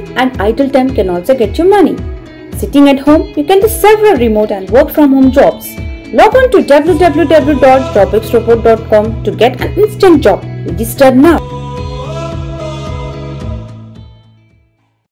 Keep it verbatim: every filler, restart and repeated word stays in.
and idle time can also get you money. Sitting at home, you can do several remote and work from home jobs. Log on to w w w dot jobexrobot dot com to get an instant job. Register now.